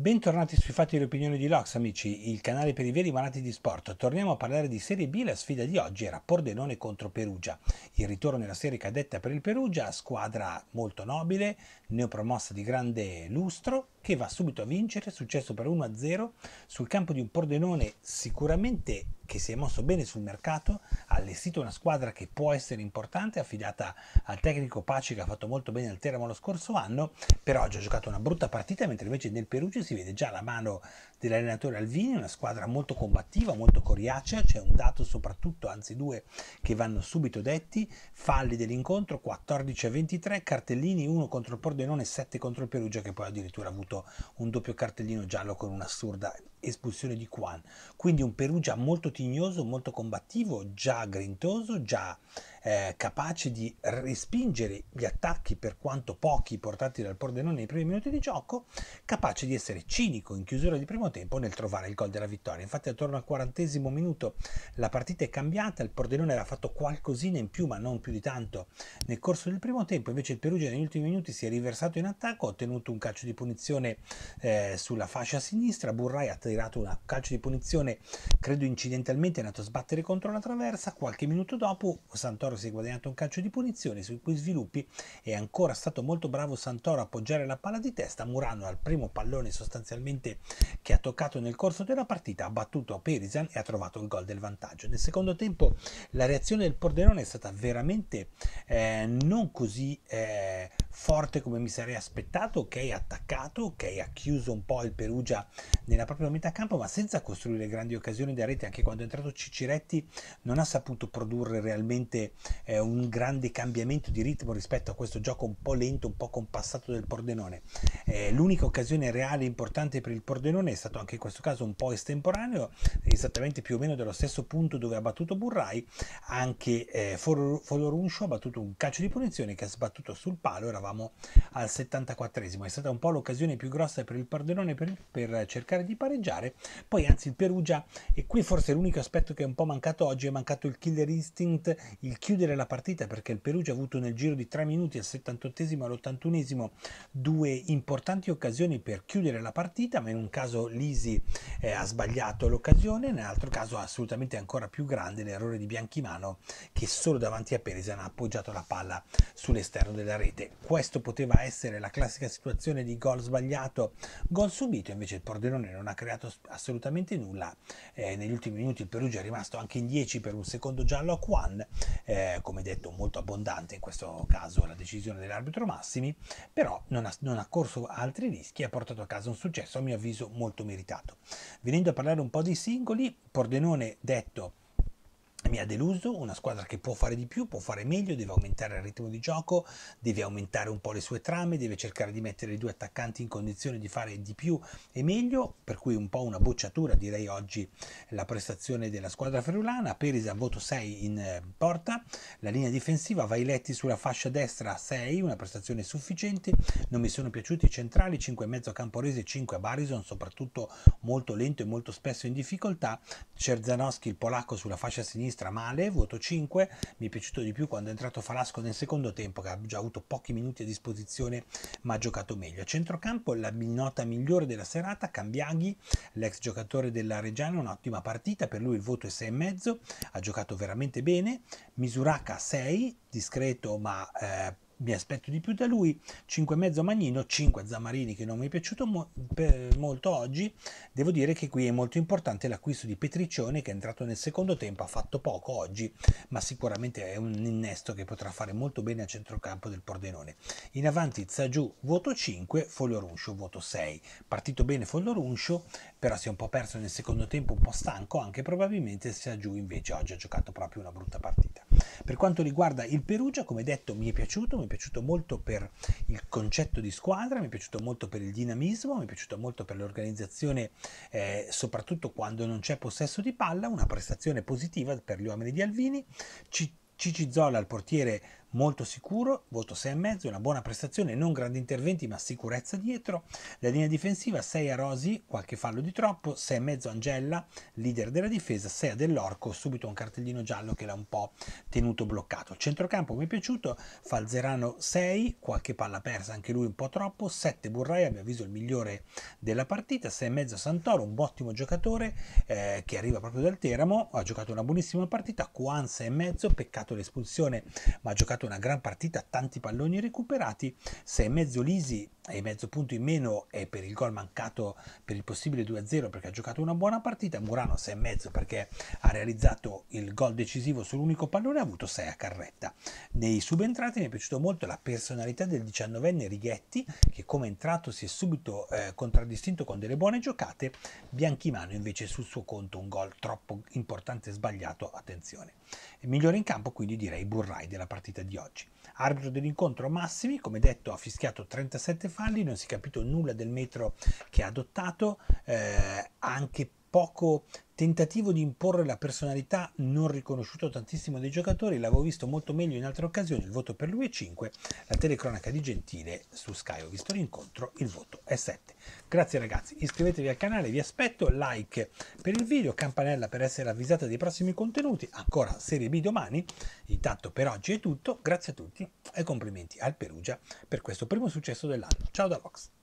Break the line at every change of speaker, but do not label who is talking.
Bentornati sui fatti e le opinioni di Lox, amici, il canale per i veri malati di sport. Torniamo a parlare di Serie B, la sfida di oggi era Pordenone contro Perugia. Il ritorno nella serie cadetta per il Perugia, squadra molto nobile, neopromossa di grande lustro, che va subito a vincere, successo per 1-0 sul campo di un Pordenone sicuramente che si è mosso bene sul mercato, ha allestito una squadra che può essere importante, affidata al tecnico Paci che ha fatto molto bene al Teramo lo scorso anno, però oggi ha giocato una brutta partita, mentre invece nel Perugia si vede già la mano dell'allenatore Alvini, una squadra molto combattiva, molto coriacea. C'è un dato soprattutto, anzi due, che vanno subito detti: falli dell'incontro 14-23, cartellini 1 contro il Pordenone, 7 contro il Perugia, che poi addirittura ha avuto un doppio cartellino giallo con un'assurda espulsione di Quan. Quindi un Perugia molto tignoso, molto combattivo, già grintoso, già capace di respingere gli attacchi, per quanto pochi, portati dal Pordenone nei primi minuti di gioco, capace di essere cinico in chiusura di primo tempo nel trovare il gol della vittoria. Infatti attorno al 40° minuto la partita è cambiata, il Pordenone aveva fatto qualcosina in più, ma non più di tanto nel corso del primo tempo, invece il Perugia negli ultimi minuti si è riversato in attacco, ha ottenuto un calcio di punizione sulla fascia sinistra. Burrai ha tirato un calcio di punizione, credo incidentalmente, è andato a sbattere contro la traversa. Qualche minuto dopo Santoro si è guadagnato un calcio di punizione, sui cui sviluppi è ancora stato molto bravo Santoro a appoggiare la palla di testa. Murano, al primo pallone sostanzialmente che ha toccato nel corso della partita, ha battuto Perisan e ha trovato il gol del vantaggio. Nel secondo tempo la reazione del Pordenone è stata veramente non così forte come mi sarei aspettato. Ok, attaccato, ok, ha chiuso un po' il Perugia nella propria metà campo, ma senza costruire grandi occasioni da rete. Anche quando è entrato Cicciretti non ha saputo produrre realmente un grande cambiamento di ritmo rispetto a questo gioco un po' lento, un po' compassato del Pordenone. L'unica occasione reale importante per il Pordenone è stato anche in questo caso un po' estemporaneo, esattamente più o meno dello stesso punto dove ha battuto Burrai. Anche Folorunscio ha battuto un calcio di punizione che ha sbattuto sul palo. Eravamo al 74°, è stata un po' l'occasione più grossa per il Pordenone per cercare di pareggiare. Poi anzi il Perugia, e qui forse l'unico aspetto che è un po' mancato oggi, è mancato il killer instinct, il chiudere la partita, perché il Perugia ha avuto nel giro di 3 minuti, al 78° e all'81°, due importanti occasioni per chiudere la partita, ma in un caso Lisi ha sbagliato l'occasione, nell'altro caso assolutamente ancora più grande l'errore di Bianchimano, che solo davanti a Perisan ha appoggiato la palla sull'esterno della rete. Questo poteva essere la classica situazione di gol sbagliato, gol subito. Invece il Pordenone non ha creato assolutamente nulla. Negli ultimi minuti il Perugia è rimasto anche in 10 per un secondo giallo a Quan, come detto molto abbondante in questo caso la decisione dell'arbitro Massimi, però non ha corso altri rischi e ha portato a casa un successo a mio avviso molto meritato. Venendo a parlare un po' dei singoli, Pordenone, detto, mi ha deluso, una squadra che può fare di più, può fare meglio, deve aumentare il ritmo di gioco, deve aumentare un po' le sue trame, deve cercare di mettere i due attaccanti in condizione di fare di più e meglio, per cui un po' una bocciatura direi oggi la prestazione della squadra friulana. Perisan voto 6 in porta, la linea difensiva, Vailetti sulla fascia destra 6, una prestazione sufficiente. Non mi sono piaciuti i centrali, 5,5 a Camporese, 5 a Barison, soprattutto molto lento e molto spesso in difficoltà. Cerzanowski, il polacco, sulla fascia sinistra male, voto 5. Mi è piaciuto di più quando è entrato Falasco nel secondo tempo, che ha già avuto pochi minuti a disposizione ma ha giocato meglio. A centrocampo la nota migliore della serata, Cambiaghi, l'ex giocatore della Reggiana, un'ottima partita, per lui il voto è 6,5, ha giocato veramente bene. Misuraka 6, discreto ma mi aspetto di più da lui. 5,5 Magnino, 5 Zamarini, che non mi è piaciuto molto oggi. Devo dire che qui è molto importante l'acquisto di Petriccione, che è entrato nel secondo tempo, ha fatto poco oggi, ma sicuramente è un innesto che potrà fare molto bene a centrocampo del Pordenone. In avanti Zagiù, voto 5, Folorunscio, voto 6. Partito bene Folorunscio, però si è un po' perso nel secondo tempo, un po' stanco anche probabilmente. Zagiù invece oggi ha giocato proprio una brutta partita. Per quanto riguarda il Perugia, come detto, mi è piaciuto molto per il concetto di squadra, mi è piaciuto molto per il dinamismo, mi è piaciuto molto per l'organizzazione, soprattutto quando non c'è possesso di palla. Una prestazione positiva per gli uomini di Alvini. Cici Zola, il portiere, molto sicuro, voto 6,5, una buona prestazione, non grandi interventi ma sicurezza dietro. La linea difensiva 6 a Rosi, qualche fallo di troppo, 6,5 Angella, leader della difesa, 6 a Dell'Orco, subito un cartellino giallo che l'ha un po' tenuto bloccato. Il centrocampo mi è piaciuto, Falzerano 6, qualche palla persa, anche lui un po' troppo, 7 Burrai, a mio avviso il migliore della partita, 6,5 Santoro, un ottimo giocatore che arriva proprio dal Teramo, ha giocato una buonissima partita, Juan 6,5, peccato l'espulsione ma ha giocato una gran partita, tanti palloni recuperati, 6,5 Lisi e mezzo punto in meno è per il gol mancato per il possibile 2-0 perché ha giocato una buona partita, Murano 6,5 perché ha realizzato il gol decisivo sull'unico pallone, ha avuto 6 a carretta. Nei subentrati mi è piaciuto molto la personalità del 19enne Righetti che come entrato si è subito contraddistinto con delle buone giocate, Bianchimano invece sul suo conto un gol troppo importante e sbagliato, attenzione. Il migliore in campo quindi direi Burrai della partita di oggi. Arbitro dell'incontro Massimi, come detto ha fischiato 37 falli, non si è capito nulla del metro che ha adottato, anche poco tentativo di imporre la personalità, non riconosciuto tantissimo dai giocatori, l'avevo visto molto meglio in altre occasioni, il voto per lui è 5, la telecronaca di Gentile su Sky, ho visto l'incontro, il voto è 7. Grazie ragazzi, iscrivetevi al canale, vi aspetto, like per il video, campanella per essere avvisata dei prossimi contenuti, ancora Serie B domani, intanto per oggi è tutto, grazie a tutti e complimenti al Perugia per questo primo successo dell'anno. Ciao da Vox!